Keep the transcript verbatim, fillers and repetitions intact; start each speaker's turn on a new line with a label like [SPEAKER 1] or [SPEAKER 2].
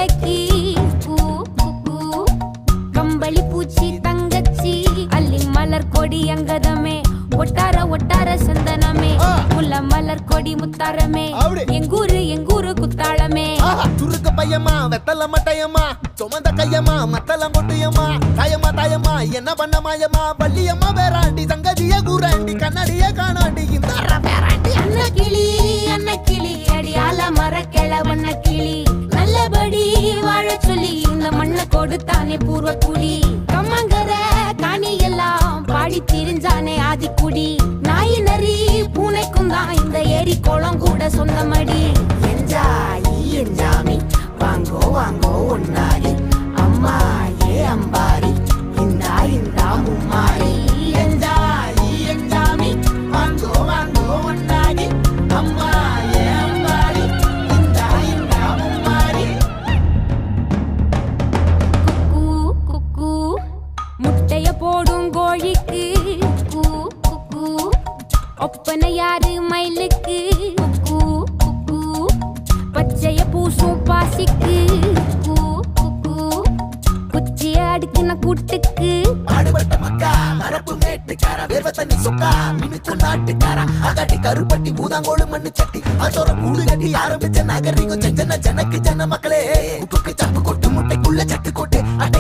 [SPEAKER 1] நாளைக்கு கம்பளி பூச்சி தங்கச்சி அள்ளி மலர் கொடி அங்கதமே ஒட்டார ஒட்டார சந்தனமே முல்ல மலர் கொடி முத்தாரமே எங்கூரு எங்கூரு குத்தாளமே
[SPEAKER 2] சுருக்கு பையமா வெத்தல மட்டையம்மா சுமந்த கையம்மா மத்தல மொட்டையம்மா தாயம்மா தாயம்மா என்ன பண்ண மாயம்மா பள்ளியம்மா வேறாண்டி சங்கதிய கூறாண்டி கண்ணாடிய காணாண்டி இந்த
[SPEAKER 1] அண்ண கிளி அண்ண கிளி அடியால மர கிழவண்ண கிளி நல்லபடி வாழ சொல்லி இந்த மண்ணை கொடுத்தானே பூர்வ குடி கம்மங்கர காணி எல்லாம் பாடி திரிஞ்சானே ஆதிக்குடி நாய் நரி பூனைக்கும் தான் இந்த ஏரி குளம் கூட சொந்தமடி என்ஜாய் என்ஜாமி வாங்கோ வாங்கோ ஒன்னாரி அம்மா ஏ அம்பாரி இந்தா இந்தா மும்மாரி என்ஜாய் என்ஜாமி வாங்கோ வாங்கோ ஒன்னாரி அம்மா ஏ அம்பாரி இந்தா இந்தா மும்மாரி குக்கு குக்கு முட்டைய போடும் கோழிக்கு குக்கு ஒப்பனை யாரு மயிலுக்கு குக்கு குக்கு பச்சைய பூசும் பாசிக்கு குச்சிய அடுக்கின கூட்டுக்கு
[SPEAKER 2] ஆடுபட்ட மக்கா மரப்பு மேட்டுக்கார வேர்வ தண்ணி சொக்கா மினுக்கு நாட்டுக்கார அகாட்டி கருப்பட்டி பூதாங்கோடு மண்ணு சட்டி அதோட கூடு கட்டி ஆரம்பிச்ச நகரிகம் செஞ்சன ஜனக்கு ஜன மக்களே உப்புக்கு சப்பு கொட்டு முட்டைக்குள்ள சட்டு கொட்டு